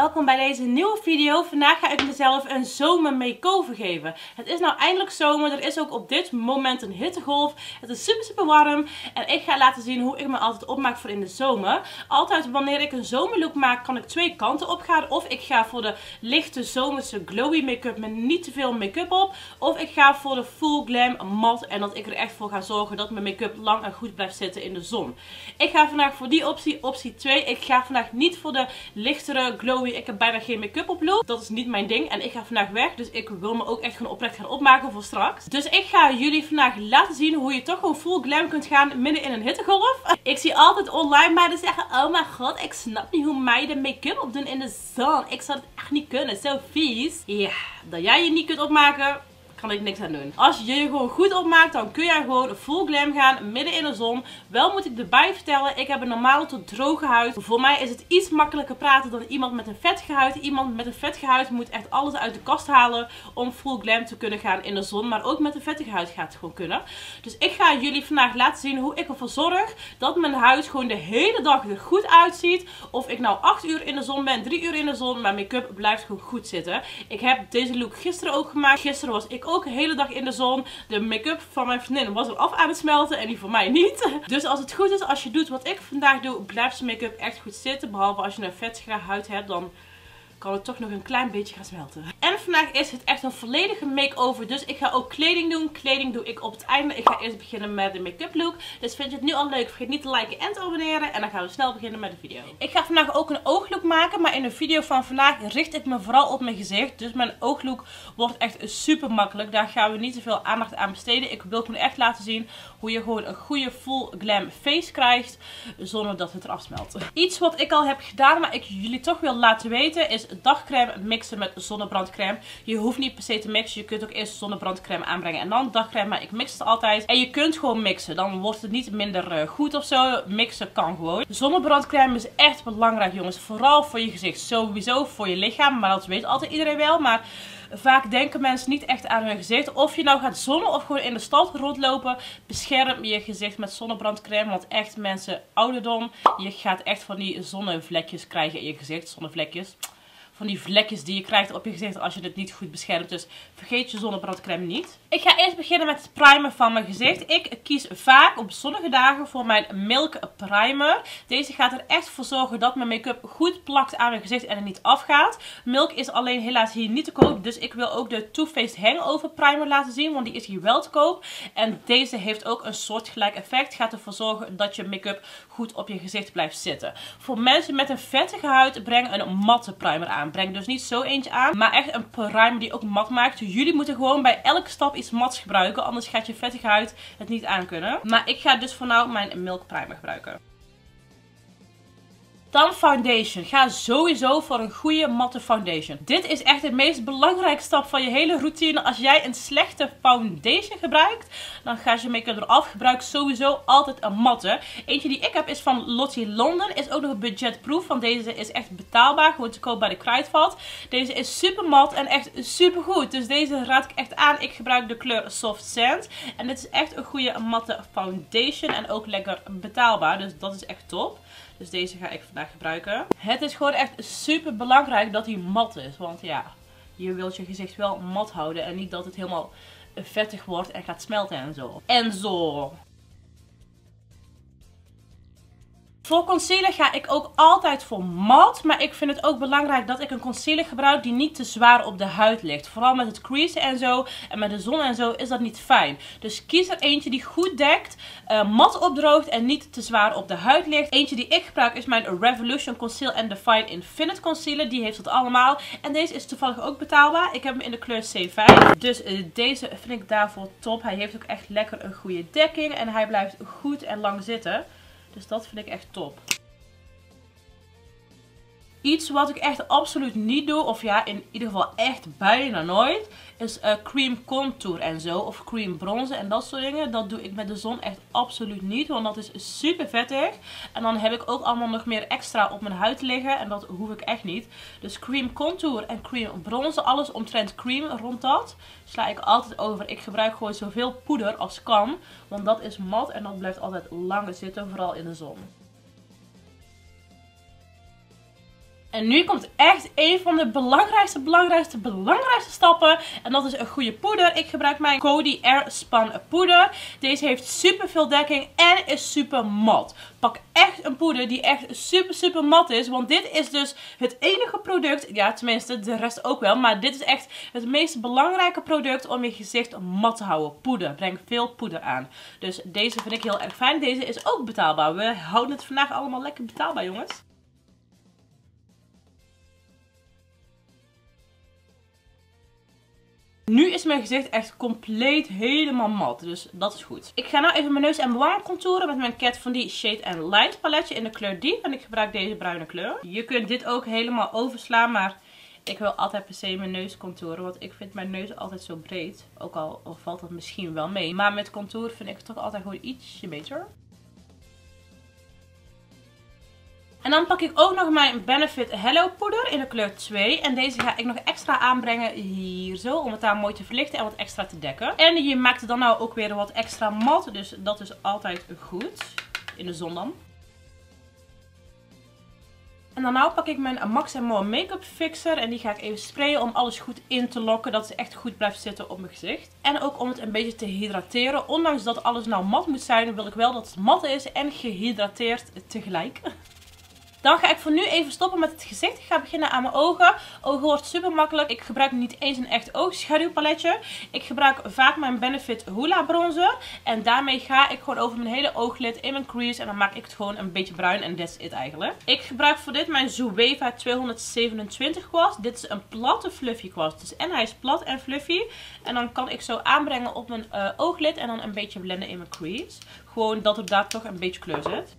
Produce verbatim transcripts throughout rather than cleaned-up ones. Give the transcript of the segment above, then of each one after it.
welkom bij deze nieuwe video. Vandaag ga ik mezelf een zomer make-over geven. Het is nou eindelijk zomer, er is ook op dit moment een hittegolf. Het is super super warm en ik ga laten zien hoe ik me altijd opmaak voor in de zomer. Altijd wanneer ik een zomerlook maak kan ik twee kanten op gaan. Of ik ga voor de lichte zomerse glowy make-up met niet te veel make-up op. Of ik ga voor de full glam matte en dat ik er echt voor ga zorgen dat mijn make-up lang en goed blijft zitten in de zon. Ik ga vandaag voor die optie, optie twee. Ik ga vandaag niet voor de lichtere glowy, ik heb bijna geen make-up op look. Dat is niet mijn ding en ik ga vandaag weg. Dus ik wil me ook echt gewoon oprecht gaan opmaken voor straks. Dus ik ga jullie vandaag laten zien hoe je toch gewoon full glam kunt gaan midden in een hittegolf. Ik zie altijd online meiden zeggen, oh mijn god, ik snap niet hoe meiden make-up opdoen in de zon. Ik zou het echt niet kunnen, zo vies. Ja, dat jij je niet kunt opmaken, kan ik niks aan doen. Als je je gewoon goed opmaakt, dan kun jij gewoon full glam gaan midden in de zon. Wel moet ik erbij vertellen, ik heb een normale tot droge huid. Voor mij is het iets makkelijker praten dan iemand met een vettige huid. Iemand met een vettige huid moet echt alles uit de kast halen om full glam te kunnen gaan in de zon. Maar ook met een vettige huid gaat het gewoon kunnen. Dus ik ga jullie vandaag laten zien hoe ik ervoor zorg dat mijn huid gewoon de hele dag er goed uitziet. Of ik nou acht uur in de zon ben, drie uur in de zon, mijn make-up blijft gewoon goed zitten. Ik heb deze look gisteren ook gemaakt. Gisteren was ik ook de hele dag in de zon. De make-up van mijn vriendin was er af aan het smelten en die van mij niet. Dus als het goed is, als je doet wat ik vandaag doe, blijft zijn make-up echt goed zitten. Behalve als je een vettige huid hebt, dan kan het toch nog een klein beetje gaan smelten. En vandaag is het echt een volledige make-over. Dus ik ga ook kleding doen. Kleding doe ik op het einde. Ik ga eerst beginnen met de make-up look. Dus vind je het nu al leuk, vergeet niet te liken en te abonneren. En dan gaan we snel beginnen met de video. Ik ga vandaag ook een ooglook maken. Maar in de video van vandaag richt ik me vooral op mijn gezicht. Dus mijn ooglook wordt echt super makkelijk. Daar gaan we niet te veel aandacht aan besteden. Ik wil gewoon echt laten zien hoe je gewoon een goede full glam face krijgt. Zonder dat het eraf smelt. Iets wat ik al heb gedaan, maar ik jullie toch wil laten weten, is dagcreme mixen met zonnebrandcreme. Je hoeft niet per se te mixen. Je kunt ook eerst zonnebrandcreme aanbrengen en dan dagcreme. Maar ik mix het altijd. En je kunt gewoon mixen. Dan wordt het niet minder goed of zo. Mixen kan gewoon. Zonnebrandcreme is echt belangrijk, jongens. Vooral voor je gezicht. Sowieso voor je lichaam. Maar dat weet altijd iedereen wel. Maar vaak denken mensen niet echt aan hun gezicht. Of je nou gaat zonnen of gewoon in de stad rondlopen, bescherm je gezicht met zonnebrandcreme. Want echt mensen, ouderdom, je gaat echt van die zonnevlekjes krijgen in je gezicht. Zonnevlekjes. Van die vlekjes die je krijgt op je gezicht als je het niet goed beschermt. Dus vergeet je zonnebrandcreme niet. Ik ga eerst beginnen met het primen van mijn gezicht. Ik kies vaak op zonnige dagen voor mijn Milk Primer. Deze gaat er echt voor zorgen dat mijn make-up goed plakt aan mijn gezicht en er niet afgaat. Milk is alleen helaas hier niet te koop. Dus ik wil ook de Too Faced Hangover Primer laten zien. Want die is hier wel te koop. En deze heeft ook een soortgelijk effect. Gaat ervoor zorgen dat je make-up goed op je gezicht blijft zitten. Voor mensen met een vettige huid, breng een matte primer aan. Breng dus niet zo eentje aan, maar echt een primer die ook mat maakt. Jullie moeten gewoon bij elke stap iets mats gebruiken, anders gaat je vettige huid het niet aankunnen. Maar ik ga dus voor nu mijn Milk Primer gebruiken. Dan foundation. Ga sowieso voor een goede matte foundation. Dit is echt de meest belangrijke stap van je hele routine. Als jij een slechte foundation gebruikt, dan gaat je make-up eraf. Gebruik sowieso altijd een matte. Eentje die ik heb is van Lottie London. Is ook nog budgetproof, want deze is echt betaalbaar. Gewoon te koop bij de Kruidvat. Deze is super mat en echt super goed. Dus deze raad ik echt aan. Ik gebruik de kleur Soft Sand. En dit is echt een goede matte foundation. En ook lekker betaalbaar. Dus dat is echt top. Dus deze ga ik vandaag gebruiken. Het is gewoon echt super belangrijk dat hij mat is. Want ja, je wilt je gezicht wel mat houden. En niet dat het helemaal vettig wordt en gaat smelten en zo. En zo. Voor concealer ga ik ook altijd voor mat. Maar ik vind het ook belangrijk dat ik een concealer gebruik die niet te zwaar op de huid ligt. Vooral met het creasen en zo. En met de zon en zo is dat niet fijn. Dus kies er eentje die goed dekt. Uh, mat opdroogt en niet te zwaar op de huid ligt. Eentje die ik gebruik is mijn Revolution Conceal and Define Infinite Concealer. Die heeft het allemaal. En deze is toevallig ook betaalbaar. Ik heb hem in de kleur C vijf. Dus uh, deze vind ik daarvoor top. Hij heeft ook echt lekker een goede dekking. En hij blijft goed en lang zitten. Dus dat vind ik echt top. Iets wat ik echt absoluut niet doe, of ja, in ieder geval echt bijna nooit, is uh, cream contour en zo. Of cream bronzen en dat soort dingen. Dat doe ik met de zon echt absoluut niet, want dat is super vettig. En dan heb ik ook allemaal nog meer extra op mijn huid liggen en dat hoef ik echt niet. Dus cream contour en cream bronzen, alles omtrent cream rond dat, sla ik altijd over. Ik gebruik gewoon zoveel poeder als kan, want dat is mat en dat blijft altijd langer zitten, vooral in de zon. En nu komt echt een van de belangrijkste, belangrijkste, belangrijkste stappen. En dat is een goede poeder. Ik gebruik mijn Coty Airspun poeder. Deze heeft super veel dekking en is super mat. Pak echt een poeder die echt super, super mat is. Want dit is dus het enige product, ja tenminste de rest ook wel. Maar dit is echt het meest belangrijke product om je gezicht mat te houden. Poeder. Breng veel poeder aan. Dus deze vind ik heel erg fijn. Deze is ook betaalbaar. We houden het vandaag allemaal lekker betaalbaar, jongens. Nu is mijn gezicht echt compleet helemaal mat. Dus dat is goed. Ik ga nou even mijn neus en mijn wangen contouren met mijn Kat Von D Shade and Light paletje in de kleur Deep. En ik gebruik deze bruine kleur. Je kunt dit ook helemaal overslaan, maar ik wil altijd per se mijn neus contouren. Want ik vind mijn neus altijd zo breed. Ook al valt dat misschien wel mee. Maar met contour vind ik het toch altijd gewoon ietsje beter. En dan pak ik ook nog mijn Benefit Hello poeder in de kleur twee. En deze ga ik nog extra aanbrengen hier zo. Om het daar mooi te verlichten en wat extra te dekken. En je maakt het dan nou ook weer wat extra mat. Dus dat is altijd goed. In de zon dan. En dan nou pak ik mijn Max and More Make-up Fixer. En die ga ik even sprayen om alles goed in te lokken. Dat het echt goed blijft zitten op mijn gezicht. En ook om het een beetje te hydrateren. Ondanks dat alles nou mat moet zijn, wil ik wel dat het mat is en gehydrateerd tegelijk. Dan ga ik voor nu even stoppen met het gezicht. Ik ga beginnen aan mijn ogen. Ogen wordt super makkelijk. Ik gebruik niet eens een echt oogschaduwpaletje. Ik gebruik vaak mijn Benefit Hoola bronzer. En daarmee ga ik gewoon over mijn hele ooglid in mijn crease. En dan maak ik het gewoon een beetje bruin. En that's it eigenlijk. Ik gebruik voor dit mijn Zoeva tweehonderdzevenentwintig kwast. Dit is een platte fluffy kwast. Dus en hij is plat en fluffy. En dan kan ik zo aanbrengen op mijn uh, ooglid. En dan een beetje blenden in mijn crease. Gewoon dat er daar toch een beetje kleur zit.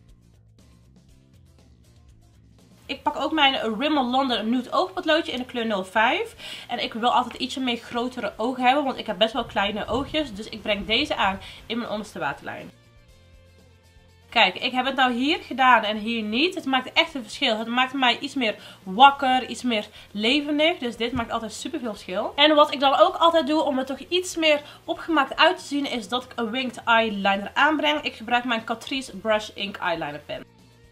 Ik pak ook mijn Rimmel London Nude Oogpotloodje in de kleur nul vijf. En ik wil altijd ietsje meer grotere ogen hebben, want ik heb best wel kleine oogjes. Dus ik breng deze aan in mijn onderste waterlijn. Kijk, ik heb het nou hier gedaan en hier niet. Het maakt echt een verschil. Het maakt mij iets meer wakker, iets meer levendig. Dus dit maakt altijd super veel verschil. En wat ik dan ook altijd doe om er toch iets meer opgemaakt uit te zien, is dat ik een winged eyeliner aanbreng. Ik gebruik mijn Catrice Brush Ink Eyeliner pen.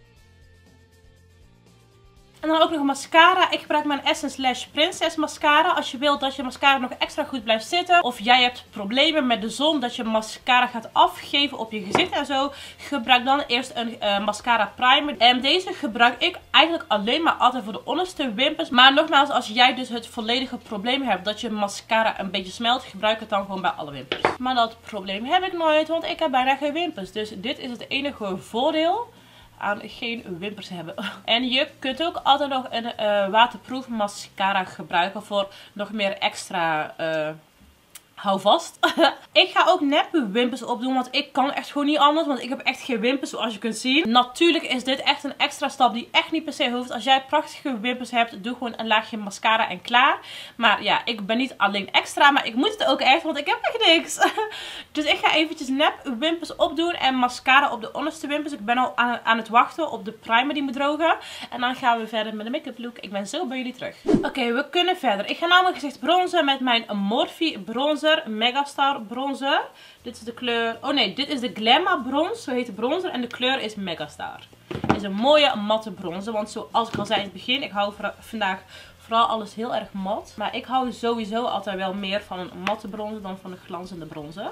En dan ook nog een mascara. Ik gebruik mijn Essence Lash Princess mascara. Als je wilt dat je mascara nog extra goed blijft zitten. Of jij hebt problemen met de zon. Dat je mascara gaat afgeven op je gezicht en zo. Gebruik dan eerst een uh, mascara primer. En deze gebruik ik eigenlijk alleen maar altijd voor de onderste wimpers. Maar nogmaals, als jij dus het volledige probleem hebt dat je mascara een beetje smelt. Gebruik het dan gewoon bij alle wimpers. Maar dat probleem heb ik nooit. Want ik heb bijna geen wimpers. Dus dit is het enige voordeel aan geen wimpers hebben. En je kunt ook altijd nog een uh, waterproof mascara gebruiken voor nog meer extra uh, hou vast. Ik ga ook neppe wimpers opdoen, want ik kan echt gewoon niet anders, want ik heb echt geen wimpers zoals je kunt zien. Natuurlijk is dit echt een extra stap die echt niet per se hoeft. Als jij prachtige wimpers hebt, doe gewoon een laagje mascara en klaar. Maar ja, ik ben niet alleen extra, maar ik moet het ook echt, want ik heb echt niks. Dus ik ga eventjes nep wimpers opdoen en mascara op de onderste wimpers. Ik ben al aan, aan het wachten op de primer die moet drogen. En dan gaan we verder met de make-up look. Ik ben zo bij jullie terug. Oké, okay, we kunnen verder. Ik ga nou mijn gezicht bronzen met mijn Morphe bronzer. Megastar bronzer. Dit is de kleur... Oh nee, dit is de Glamour bronze. Zo heet de bronzer. En de kleur is Megastar. Het is een mooie matte bronzer. Want zoals ik al zei in het begin. Ik hou vandaag vooral alles heel erg mat. Maar ik hou sowieso altijd wel meer van een matte bronzer dan van een glanzende bronzer.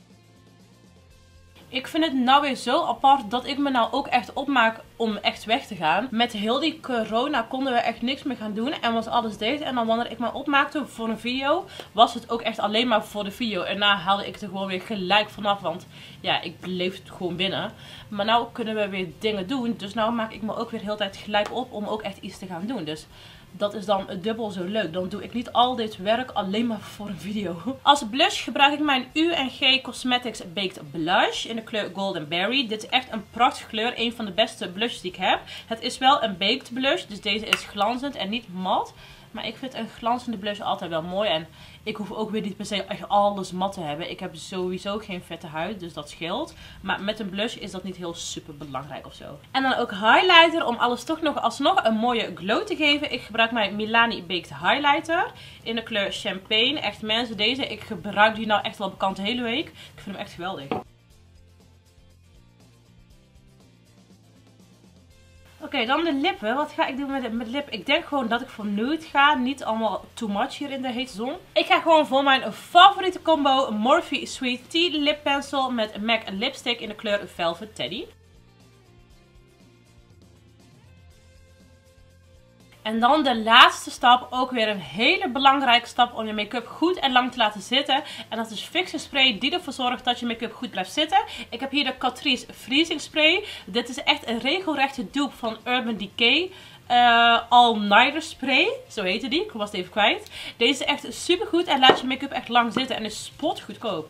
Ik vind het nou weer zo apart dat ik me nou ook echt opmaak om echt weg te gaan. Met heel die corona konden we echt niks meer gaan doen en was alles dicht. En dan wanneer ik me opmaakte voor een video, was het ook echt alleen maar voor de video. En daarna haalde ik het er gewoon weer gelijk vanaf, want ja, ik bleef het gewoon binnen. Maar nou kunnen we weer dingen doen, dus nou maak ik me ook weer heel de tijd gelijk op om ook echt iets te gaan doen. Dus dat is dan dubbel zo leuk. Dan doe ik niet al dit werk alleen maar voor een video. Als blush gebruik ik mijn U N G Cosmetics Baked Blush in de kleur Golden Berry. Dit is echt een prachtige kleur. Een van de beste blushes die ik heb. Het is wel een baked blush. Dus deze is glanzend en niet mat. Maar ik vind een glanzende blush altijd wel mooi. En ik hoef ook weer niet per se echt alles mat te hebben. Ik heb sowieso geen vette huid, dus dat scheelt. Maar met een blush is dat niet heel super belangrijk of zo. En dan ook highlighter om alles toch nog alsnog een mooie glow te geven. Ik gebruik mijn Milani Baked Highlighter in de kleur Champagne. Echt mensen, deze, ik gebruik die nou echt wel bekend de hele week. Ik vind hem echt geweldig. Oké, okay, dan de lippen. Wat ga ik doen met de, met de lip? Ik denk gewoon dat ik voor nude ga. Niet allemaal too much hier in de hete zon. Ik ga gewoon voor mijn favoriete combo Morphe Sweet Tea Lip Pencil met M A C lipstick in de kleur Velvet Teddy. En dan de laatste stap, ook weer een hele belangrijke stap om je make-up goed en lang te laten zitten. En dat is fixing spray die ervoor zorgt dat je make-up goed blijft zitten. Ik heb hier de Catrice Freezing Spray. Dit is echt een regelrechte dupe van Urban Decay. Uh, All Nighter Spray, zo heette die, ik was het even kwijt. Deze is echt super goed en laat je make-up echt lang zitten en is spotgoedkoop.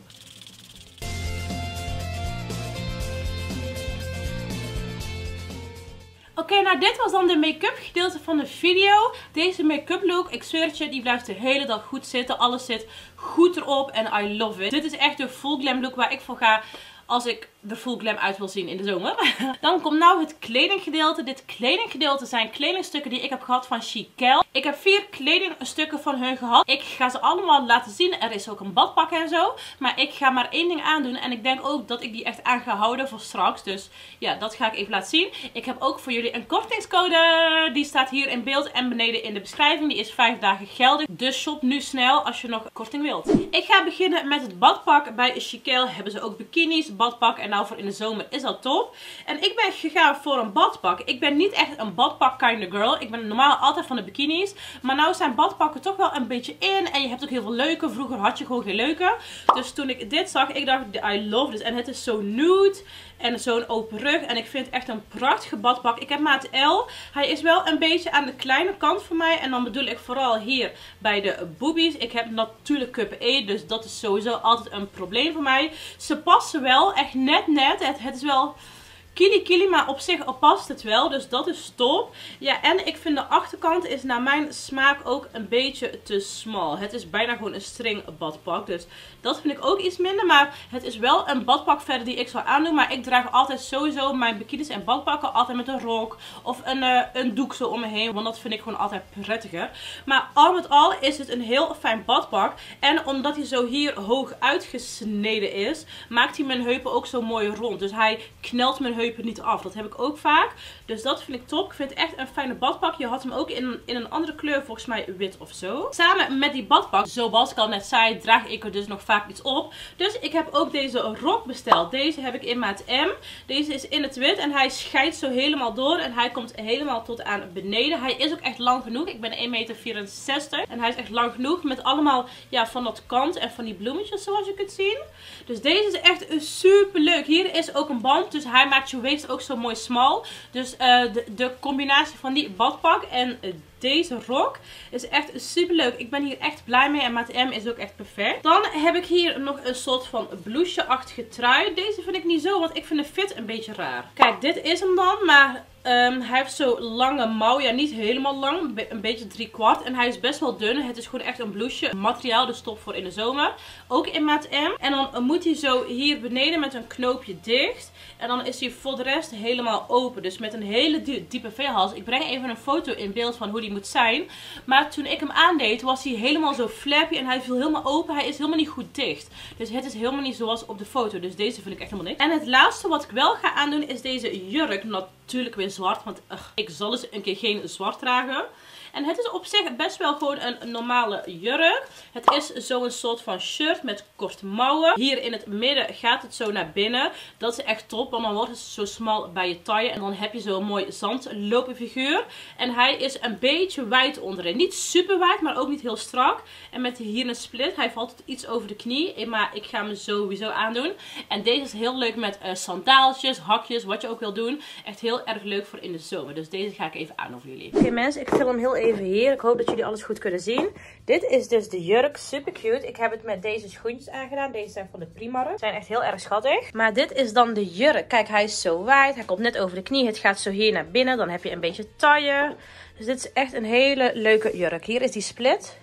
Oké, okay, nou dit was dan de make-up gedeelte van de video. Deze make-up look, ik zweer het je, die blijft de hele dag goed zitten. Alles zit goed erop en I love it. Dit is echt de full glam look waar ik voor ga als ik de full glam uit wil zien in de zomer. Dan komt nou het kledinggedeelte. Dit kledinggedeelte zijn kledingstukken die ik heb gehad van Chiquelle. Ik heb vier kledingstukken van hun gehad. Ik ga ze allemaal laten zien. Er is ook een badpak en zo. Maar ik ga maar één ding aandoen. En ik denk ook dat ik die echt aan ga houden voor straks. Dus ja, dat ga ik even laten zien. Ik heb ook voor jullie een kortingscode. Die staat hier in beeld en beneden in de beschrijving. Die is vijf dagen geldig. Dus shop nu snel als je nog korting wilt. Ik ga beginnen met het badpak. Bij Chiquelle hebben ze ook bikinis, badpak. En nou voor in de zomer is dat top. En ik ben gegaan voor een badpak. Ik ben niet echt een badpak kind of girl. Ik ben normaal altijd van de bikinis. Maar nou zijn badpakken toch wel een beetje in. En je hebt ook heel veel leuke. Vroeger had je gewoon geen leuke. Dus toen ik dit zag, ik dacht, I love this. En het is zo nude. En zo'n open rug. En ik vind het echt een prachtige badpak. Ik heb maat L. Hij is wel een beetje aan de kleine kant voor mij. En dan bedoel ik vooral hier bij de boobies. Ik heb natuurlijk cup E. Dus dat is sowieso altijd een probleem voor mij. Ze passen wel. Echt net net. Het, het is wel kili kili, maar op zich past het wel. Dus dat is top. Ja, en ik vind de achterkant is naar mijn smaak ook een beetje te smal. Het is bijna gewoon een string badpak. Dus dat vind ik ook iets minder. Maar het is wel een badpak verder die ik zou aandoen. Maar ik draag altijd sowieso mijn bikinis en badpakken altijd met een rok. Of een, uh, een doek zo om me heen. Want dat vind ik gewoon altijd prettiger. Maar al met al is het een heel fijn badpak. En omdat hij zo hier hoog uitgesneden is, maakt hij mijn heupen ook zo mooi rond. Dus hij knelt mijn heupen niet af. Dat heb ik ook vaak. Dus dat vind ik top. Ik vind het echt een fijne badpak. Je had hem ook in, in een andere kleur. Volgens mij wit of zo. Samen met die badpak, zoals ik al net zei, draag ik er dus nog vaak iets op. Dus ik heb ook deze rok besteld. Deze heb ik in maat M. Deze is in het wit. En hij scheidt zo helemaal door. En hij komt helemaal tot aan beneden. Hij is ook echt lang genoeg. Ik ben één meter vierenzestig. En hij is echt lang genoeg. Met allemaal ja, van dat kant en van die bloemetjes zoals je kunt zien. Dus deze is echt super leuk. Hier is ook een band. Dus hij maakt je waist ook zo mooi smal. Dus uh, de, de combinatie van die badpak en uh, deze rok is echt super leuk. Ik ben hier echt blij mee en maat M is ook echt perfect. Dan heb ik hier nog een soort van blouseje-achtige trui. Deze vind ik niet zo, want ik vind de fit een beetje raar. Kijk, dit is hem dan, maar Um, hij heeft zo lange mouw. Ja, niet helemaal lang. Een beetje drie kwart. En hij is best wel dun. Het is gewoon echt een blouseje materiaal. Dus top voor in de zomer. Ook in maat M. En dan moet hij zo hier beneden met een knoopje dicht. En dan is hij voor de rest helemaal open. Dus met een hele diepe V-hals. Ik breng even een foto in beeld van hoe die moet zijn. Maar toen ik hem aandeed was hij helemaal zo flappy. En hij viel helemaal open. Hij is helemaal niet goed dicht. Dus het is helemaal niet zoals op de foto. Dus deze vind ik echt helemaal niks. En het laatste wat ik wel ga aandoen is deze jurk. Natuurlijk weer zwart, want ugh, ik zal eens een keer geen zwart dragen. En het is op zich best wel gewoon een normale jurk. Het is zo'n soort van shirt met korte mouwen. Hier in het midden gaat het zo naar binnen. Dat is echt top, want dan wordt het zo smal bij je taille. En dan heb je zo'n mooi zandlopenfiguur. En hij is een beetje wijd onderin. Niet super wijd, maar ook niet heel strak. En met hier een split. Hij valt iets over de knie. Maar ik ga hem sowieso aandoen. En deze is heel leuk met uh, sandaaltjes, hakjes, wat je ook wil doen. Echt heel erg leuk voor in de zomer. Dus deze ga ik even aan voor jullie. Oké okay, mensen, ik film hem heel even hier. Ik hoop dat jullie alles goed kunnen zien. Dit is dus de jurk. Super cute. Ik heb het met deze schoentjes aangedaan. Deze zijn van de Primark. Ze zijn echt heel erg schattig. Maar dit is dan de jurk. Kijk, hij is zo wijd. Hij komt net over de knie. Het gaat zo hier naar binnen. Dan heb je een beetje taille. Dus dit is echt een hele leuke jurk. Hier is die split.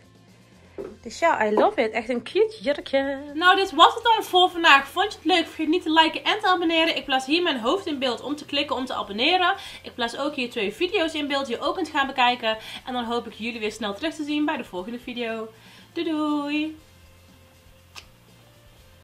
Dus ja, I love it. Echt een cute jurkje. Nou, dit was het dan voor vandaag. Vond je het leuk? Vergeet niet te liken en te abonneren. Ik plaats hier mijn hoofd in beeld om te klikken om te abonneren. Ik plaats ook hier twee video's in beeld die je ook kunt gaan bekijken. En dan hoop ik jullie weer snel terug te zien bij de volgende video. Doei doei!